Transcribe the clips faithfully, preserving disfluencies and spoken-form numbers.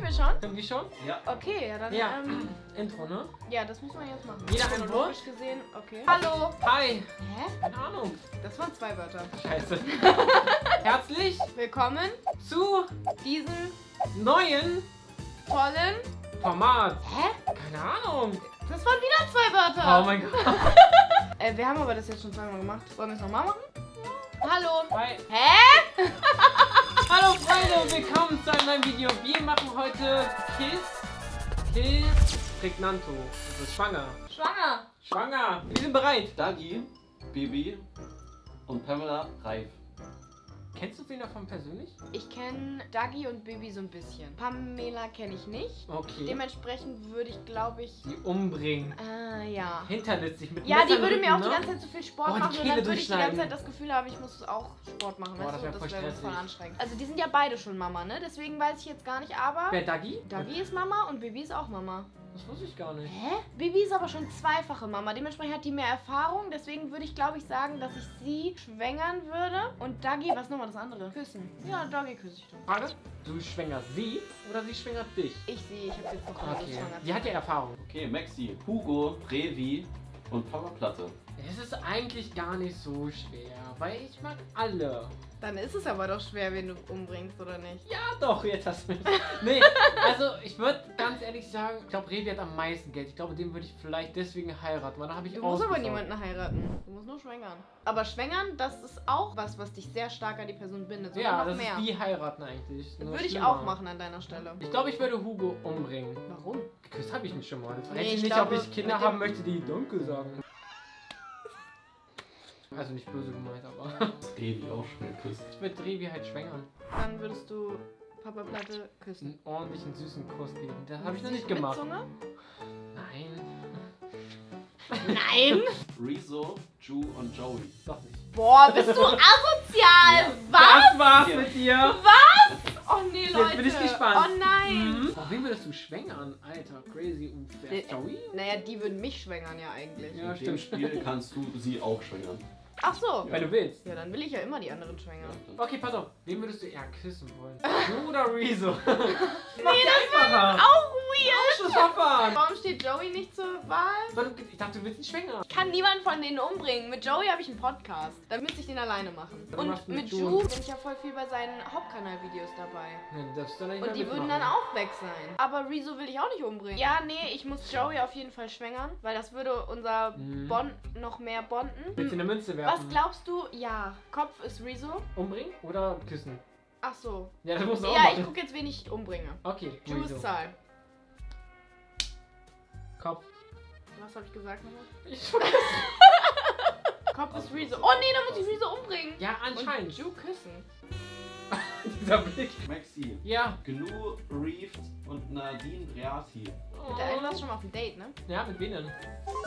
wir schon? Können wir schon? Ja. Okay, ja dann. Ja. Ähm, Intro, ne? ja, das muss man jetzt machen. Jeder ein Wort? Chronologisch gesehen, okay. Hallo! Hi! Hä? Keine Ahnung. Das waren zwei Wörter. Scheiße. Herzlich Willkommen zu diesen neuen tollen. Format. Hä? Keine Ahnung. Das waren wieder zwei Wörter. Oh mein Gott. Äh, wir haben aber das jetzt schon zweimal gemacht. Wollen wir es nochmal machen? Hallo! Hi. Hä? Hallo Freunde, willkommen zu einem neuen Video. Wir machen heute Kiss, Kiss, Prägnanto. Also schwanger. Schwanger! Schwanger. Wir sind bereit. Dagi, Bibi und Pamela Reif. Kennst du sie davon persönlich? Ich kenne Dagi und Bibi so ein bisschen. Pamela kenne ich nicht. Okay. Dementsprechend würde ich, glaube ich. Die umbringen. Ah, ja. Hinterlistig mit Ja, die Messer würde im mir auch Rücken, die ne? ganze Zeit zu viel Sport Oh, die machen und Kehle dann würde ich die ganze durchschneiden. Zeit das Gefühl haben, ich muss auch Sport machen. Boah, Weißt das du? wär Das voll wäre voll stressig. anstrengend. Also die sind ja beide schon Mama, ne? Deswegen weiß ich jetzt gar nicht, aber Wer, Dagi? Dagi ist Mama und Bibi ist auch Mama. Das wusste ich gar nicht. Hä? Bibi ist aber schon zweifache Mama. Dementsprechend hat die mehr Erfahrung. Deswegen würde ich, glaube ich, sagen, dass ich sie schwängern würde. Und Dagi, was ist nochmal das andere? Küssen. Ja, Dagi küsse ich dann. Frage, du schwängerst sie oder sie schwängert dich? Ich sehe, ich habe jetzt noch keine Okay. schwanger. Die hat ja Erfahrung. Okay, Maxi, Hugo, Revi und Papa Platte. Es ist eigentlich gar nicht so schwer, weil ich mag alle. Dann ist es aber doch schwer, wen du umbringst, oder nicht? Ja doch, jetzt hast du mich. Nee, also ich würde ganz ehrlich sagen, ich glaube Revi hat am meisten Geld. Ich glaube, den würde ich vielleicht deswegen heiraten, weil da habe ich Du musst aber ausgesorgt. niemanden heiraten. Du musst nur schwängern. Aber schwängern, das ist auch was, was dich sehr stark an die Person bindet. Sogar Ja, noch das mehr. ist wie heiraten eigentlich. nur Würde ich schlimmer. auch machen an deiner Stelle. Ich glaube, ich würde Hugo umbringen. Warum? Geküsst habe ich mich schon mal. Jetzt Nee, weiß ich ich nicht, glaube, ob ich Kinder mit dem- haben möchte, die Danke sagen. Also nicht böse gemeint, aber Revi auch schon geküsst. ich würde Revi halt schwängern. Dann würdest du Papa Platte küssen. Einen ordentlichen süßen Kuss geben. Das habe ich noch Süß nicht gemacht. Mit Zunge? Nein. Nein! Rezo, Ju und Joey. Doch nicht. Boah, bist du asozial! Was? Das war's Ja. mit dir. Oh nee, Jetzt Leute. bin ich gespannt. Oh nein! Mhm. Auf wen würdest du schwängern? Alter, crazy. Und wer ist Der- Joey? Naja, die würden mich schwängern ja eigentlich. Ja, In dem stimmt. Spiel kannst du sie auch schwängern. Ach so. Wenn du willst. Ja, dann will ich ja immer die anderen schwängern. Okay, pass auf. Wen würdest du eher küssen wollen? Du oder Rezo? Nee, das einfacher. Auch weird! Ausschlussverfahren. Warum steht Joey nicht zur Wahl? Weil du- Ich dachte, du willst ihn schwängern. Ich kann niemanden von denen umbringen. Mit Joey habe ich einen Podcast. Dann müsste ich den alleine machen. Dann Und machst du mit mit Ju. Ju bin ich ja voll viel bei seinen Hauptkanalvideos dabei. Nee, du darfst dann nicht Und mehr die würden mitmachen. dann auch weg sein. Aber Rezo will ich auch nicht umbringen. Ja, nee, ich muss Joey auf jeden Fall schwängern, weil das würde unser Mhm. Bond noch mehr bonden. Willst du eine Münze Was werfen? glaubst du? Ja, Kopf ist Rezo. Umbringen oder küssen? Ach so. Ja, das musst du auch Ja, ich machen. gucke jetzt, wen ich umbringe. Okay, Ju Rezo. ist Zahl. Kopf. Was habe ich gesagt nochmal? Ich Kopf ist Rezo. Oh nee, dann muss ich Rezo umbringen. ja, anscheinend. Und Ju küssen. Dieser Blick. Maxi, Ja. Gnu, Reef und Nadine Briati. Mit der einen warst du schon mal auf dem Date, ne? Ja, mit wem denn?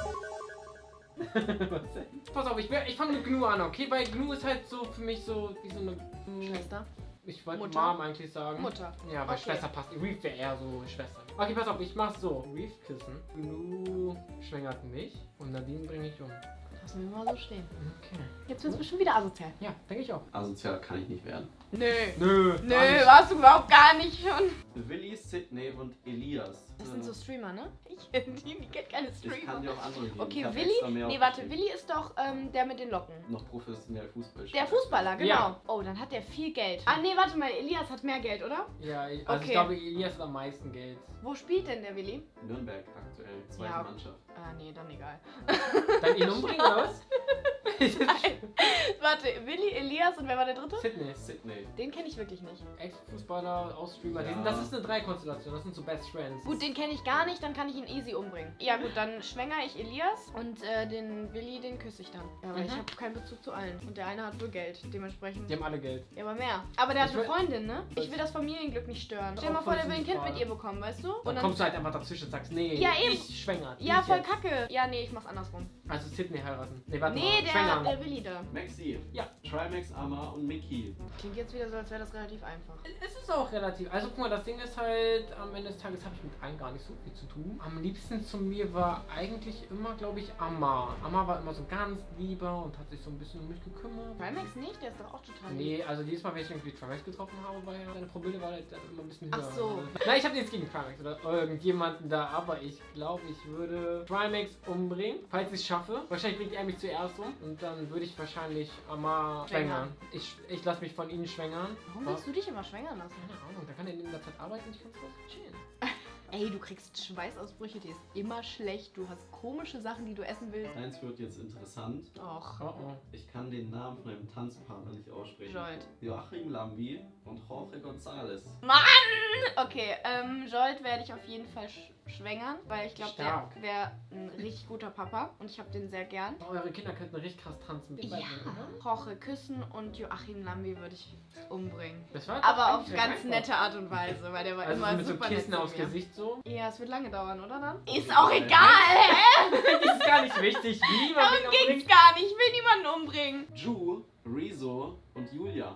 Was denn? Pass auf, ich, wär- ich fange mit Gnu an, okay? Weil Gnu ist halt so für mich so wie so eine... Schwester. Ich wollte Mutter. Mom eigentlich sagen. Mutter. Ja, weil Okay. Schwester passt. Reef wäre eher so Schwester. Okay, pass auf, ich mach's so. Reef küssen. Gnu schwängert mich und Nadine bringe ich um. Lass mich mal so stehen. Okay. Jetzt bist du schon wieder asozial. Ja, denke ich auch. Asozial kann ich nicht werden. Nö. Nö. Nö, gar nicht. warst du überhaupt gar nicht schon. Willi, Sydney und Elias. Das sind so Streamer, ne? Ich, die, die kennt keine Ich kann Streamer. dir auch andere geben. Ich Okay, hab Willi? extra mehr Nee, warte, aufgeschrieben. Willi ist doch ähm, der mit den Locken. Noch professionell Fußball Der Fußballer, genau. Ja. Oh, dann hat der viel Geld. Ah, nee, warte mal, Elias hat mehr Geld, oder? Ja, ich, also Okay. ich glaube, Elias hat am meisten Geld. Wo spielt denn der Willi? Nürnberg aktuell, zweite Ja. Mannschaft. Ah, nee, dann egal. Dann ihn umbringen oder was? Warte, Willi, Elias und wer war der dritte? Sydney. Sydney. Den kenne ich wirklich nicht. Ex-Fußballer, Ausstreamer. die Ja. sind- Das ist eine Drei-Konstellation. Das sind so Best Friends. Gut, den kenne ich gar nicht, dann kann ich ihn easy umbringen. Ja gut, dann schwängere ich Elias und äh, den Willi, den küsse ich dann. Ja, aber Mhm. ich habe keinen Bezug zu allen. Und der eine hat wohl Geld, dementsprechend. Die haben alle Geld. Ja, aber mehr. Aber der hat Ich eine will- Freundin, ne? Ich will das Familienglück nicht stören. Stell dir mal Auch vor, voll der will ein süß Kind mit gerade. ihr bekommen, weißt du? Dann kommst du halt einfach dazwischen und sagst, nee, Ja, eben. ich schwängert. Ja, ich voll jetzt. kacke. Ja, nee, ich mach's andersrum. Also Sydney heiraten. Nee, warte Nee, mal. der, Schwängern. Namen. der Willi da. Maxi. Ja. Trimax, Amar und Mickey. Klingt jetzt wieder so, als wäre das relativ einfach. Es ist auch relativ. Also guck mal, das Ding ist halt, am Ende des Tages habe ich mit allen gar nicht so viel zu tun. Am liebsten zu mir war eigentlich immer, glaube ich, Amar. Amar war immer so ganz lieber und hat sich so ein bisschen um mich gekümmert. Trimax nicht? Der ist doch auch total lieb. Nee, also dieses Mal, wenn ich irgendwie Trimax getroffen habe, war ja seine Promille war halt dann immer ein bisschen höher. Ach so. Nein, ich habe nichts gegen Trimax oder irgendjemanden da, aber ich glaube, ich würde Trimax umbringen, falls ich es schaffe. Wahrscheinlich bringt er mich zuerst um und dann würde ich wahrscheinlich Amar schwängern. Ich, ich lasse mich von ihnen schwängern. Warum willst du dich immer schwängern lassen? Keine Ahnung, da kann er in der Zeit arbeiten und ich kann so chillen. Ey, du kriegst Schweißausbrüche, dir ist immer schlecht. Du hast komische Sachen, die du essen willst. Deins wird jetzt interessant. Och, Oh oh. Ich kann den Namen von einem Tanzpartner nicht aussprechen. Jolt. Joachim Lambi und Jorge González. Mann! Okay, ähm, Jolt werde ich auf jeden Fall sch schwängern, weil ich glaube, der Stark. wäre ein richtig guter Papa und ich habe den sehr gern. Eure Kinder könnten richtig krass tanzen. Ja, Jorge küssen und Joachim Lambi würde ich umbringen. Das war doch Aber auf eigentlich ganz einfach. nette Art und Weise, weil der war Also immer so mit so super Kissen nett zu aufs mir. Gesicht so. Ja, es wird lange dauern, oder dann? Ist Ja. auch egal, hä? Das ist gar nicht wichtig, wie man Darum den ging's umbringt. gar nicht, ich will niemanden umbringen. Ju, Rezo und Julia.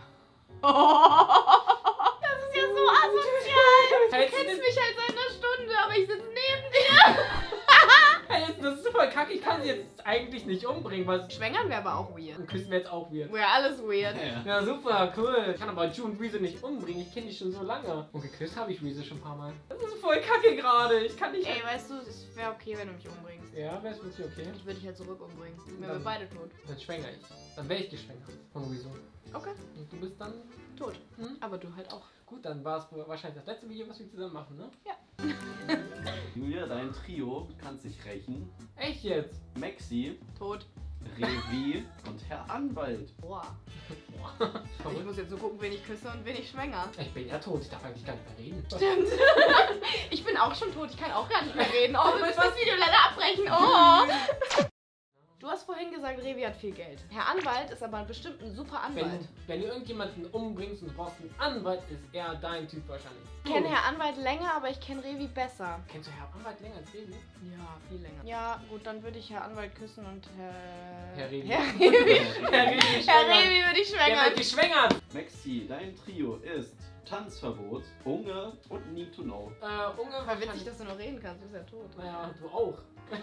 Das ist ja so asozial. Du Hältst du kennst das- mich halt seit einer Stunde, aber ich sitze neben dir. Hey, das ist super kacke, ich kann sie jetzt eigentlich nicht umbringen, weil Schwängern wäre aber auch weird. und küssen wir jetzt auch weird. Wäre alles weird. Ja. Ja, super, cool. Ich kann aber Ju und Rezo nicht umbringen, ich kenne die schon so lange. Und geküsst habe ich Rezo schon ein paar Mal. Das ist voll kacke gerade, ich kann nicht... Ey, weißt du, es wäre okay, wenn du mich umbringst. Ja, wäre es wirklich okay. Ich würde dich halt zurück umbringen. Wenn wir Dann- beide tot. Dann schwängere ich. Dann wäre ich geschwängert von Rezo. Okay. Und du bist dann... Tot. Hm? Aber du halt auch. Gut, dann war es wahrscheinlich das letzte Video, was wir zusammen machen, ne? Julia, dein Trio kann sich rächen. Echt jetzt? Maxi, Tot. Revi und Herr Anwalt. Boah. Boah. Ich Verrückt. muss jetzt so gucken, wen ich küsse und wen ich schwänger. Ich bin ja tot, ich darf eigentlich gar nicht mehr reden. Stimmt. Ich bin auch schon tot, ich kann auch gar nicht mehr reden. Oh, wir müssen das Video leider abbrechen. Oh. Du hast vorhin gesagt, Revi hat viel Geld. Herr Anwalt ist aber bestimmt ein super Wenn, Anwalt. wenn du irgendjemanden umbringst und du brauchst einen Anwalt, ist er dein Typ wahrscheinlich. Ich kenne Herr Anwalt länger, aber ich kenne Revi besser. Kennst du Herr Anwalt länger als Revi? Ja, viel länger. Ja, gut, dann würde ich Herr Anwalt küssen und Herr... Herr Revi. Herr Revi. Herr Revi Herr Revi würde ich Der schwängern. wird geschwängert! Maxi, dein Trio ist Tanzverbot, Unge und Need to Know. Äh, Unge War witzig, dass du noch reden kannst, du bist ja tot. Naja, du auch.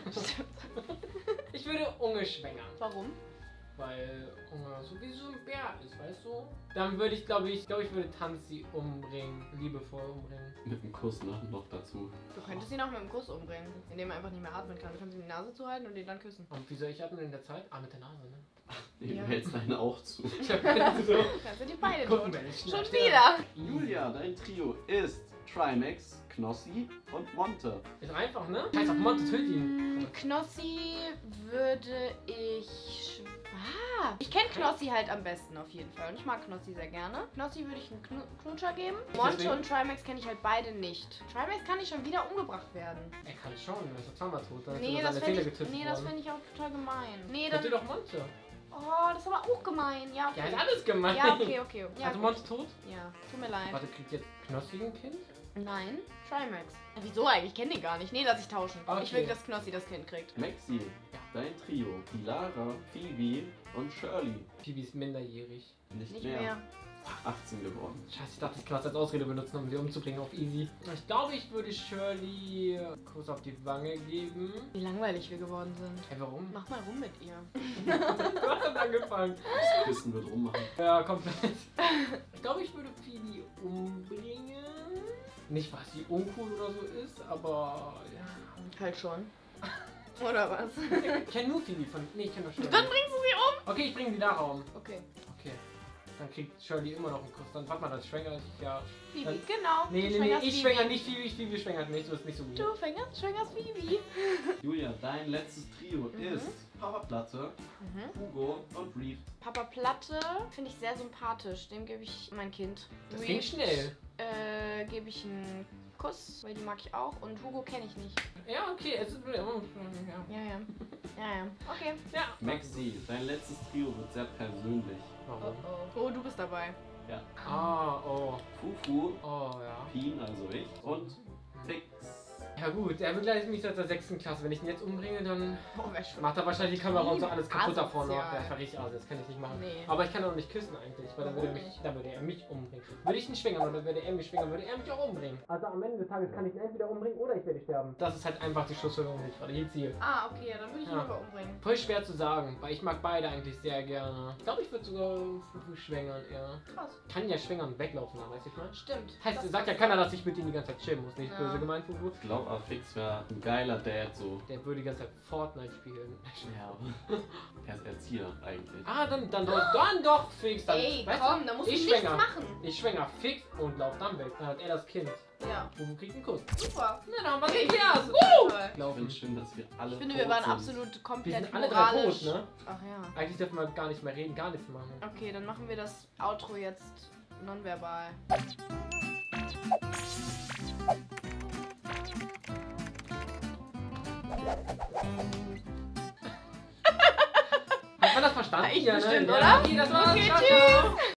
Ich würde Unge schwängern. Warum? Weil Unge sowieso ein Bär ist, weißt du? Dann würde ich, glaube ich, glaube ich, würde Tanzi umbringen. Liebevoll umbringen. Mit einem Kuss noch, noch dazu. Du könntest ihn auch mit dem Kuss umbringen, indem er einfach nicht mehr atmen kann. Du kannst ihm die Nase zuhalten und ihn dann küssen. Und wie soll ich atmen in der Zeit? Ah, mit der Nase, ne? Du Ja. hältst deine auch zu. Ich hab so. Dann sind die beide tot. Gucken wir nicht. Schon wieder. Julia, dein Trio ist Trimax, Knossi und Monte. Ist einfach, ne? Scheiß auf Monte, töt ihn. Mm, Knossi würde ich... sch- Ah, ich kenne Knossi halt am besten auf jeden Fall. Und ich mag Knossi sehr gerne. Knossi würde ich einen Knu Knutscher geben. Monte Deswegen- und Trimax kenne ich halt beide nicht. Trimax kann nicht schon wieder umgebracht werden. Er kann schon, er ist doch zweimal tot. Dann ist Nee, er das seine fände Zähne ich, getötet nee, das worden. fänd ich auch total gemein. Nee, Töte dann... doch Monte. Oh, das ist aber auch gemein. Ja, Ja, ist okay. alles gemein. Ja, okay, okay. Ja, also gut. Monte tot? Ja, tut mir leid. Warte, kriegt jetzt Knossi ein Kind? Nein, Trimax. Ja, wieso eigentlich? Ich kenne den gar nicht. Nee, lass ich tauschen. Okay. Ich will, dass Knossi das Kind kriegt. Maxi, dein Trio, Lara, Phoebe und Shirley. Phoebe ist minderjährig. Nicht, Nicht mehr. mehr. achtzehn geworden. Scheiße, ich dachte, ich kann das als Ausrede benutzen, um sie umzubringen auf easy. Ich glaube, ich würde Shirley einen Kuss auf die Wange geben. Wie langweilig wir geworden sind. Hey, warum? Mach mal rum mit ihr. Du hast dann angefangen. Das Küssen wird rummachen. Ja, komplett. Ich glaube, ich würde Phoebe umbringen. Nicht, weil sie uncool oder so ist, aber ja. Halt schon. Oder was? Ich kenne nur Phoebe von. Nee, ich kenne nur Shirley. Dann bringst du sie um. Okay, ich bringe die da raum. Okay. Okay. Dann kriegt Shirley immer noch einen Kuss. Dann warte mal, das schwängert ich ja. Phoebe, Dann- genau. Nee, Du nee, nee, schwängerst ich Phoebe. schwänger nicht Phoebe, Phoebe schwängert mich. Du bist nicht so weird. Du schwängerst, schwängerst Phoebe. Julia, dein letztes Trio Mhm. ist Papa Platte, Mhm. Hugo und Reeve. Papa Platte finde ich sehr sympathisch. Dem gebe ich mein Kind. Das Reeve, ging schnell. Äh, gebe ich einen Kuss, weil die mag ich auch. Und Hugo kenne ich nicht. Ja, okay, es ist. Ja. Ja, ja. Ja, ja. Okay. ja. Maxi, dein letztes Trio wird sehr persönlich. Oh, Warum? oh. Oh, du bist dabei. Ja. Ah, oh. Fufu, Oh, ja. Pien, also ich, und Fix. Ja gut, er begleitet mich seit der sechsten Klasse. Wenn ich ihn jetzt umbringe, dann Boah, wär schon. macht er wahrscheinlich die Kamera und so alles kaputt Asozial. davor noch. Ja, das war richtig aus, das kann ich nicht machen. Nee. Aber ich kann auch nicht küssen eigentlich, weil dann würde, er Warum mich, nicht? dann würde er mich umbringen. Würde ich ihn schwängern oder würde er mich schwängern, würde er mich auch umbringen. Also am Ende des Tages kann ich ihn entweder umbringen oder ich werde sterben. Das ist halt einfach die Schlussfolgerung, die ich gerade hier ziehe. Ah, okay, ja, dann würde ich ihn Ja. aber umbringen. Voll schwer zu sagen, weil ich mag beide eigentlich sehr gerne. Ich glaube, ich würde sogar Fufu schwängern, ja. Krass. Kann ja schwängern und weglaufen, dann, weißt du, ich mal. Stimmt. Heißt, Das- sagt ja keiner, dass ich mit ihm die ganze Zeit chillen muss. Nicht Ja. böse gemeint, Fufu. Ich glaube, aber Fix wäre ein geiler Dad so. Der würde die ganze Zeit Fortnite spielen. Ja. Er ist Erzieher eigentlich. Ah, dann, dann, doch, dann doch fix. Dann, Ey, weißt komm, du, da musst ich du nichts schwänger. machen. Ich schwänger fix und lauf dann weg. Dann hat er das Kind. Ja, Fufu kriegt einen Kuss. super. Na, dann haben wir Okay, geklärt. das ist total toll. Ich Laufen. finde schön, dass wir alle Ich finde, tot wir waren sind. absolut Wir komplett sind alle drei moralisch. tot, ne? Ach ja. Eigentlich dürfen wir gar nicht mehr reden, gar nichts machen. Okay, dann machen wir das Outro jetzt nonverbal. Hat man das verstanden? Ich ja, bestimmt, ne? oder? Ja, okay, das war's. Okay, Ciao, tschüss. ciao.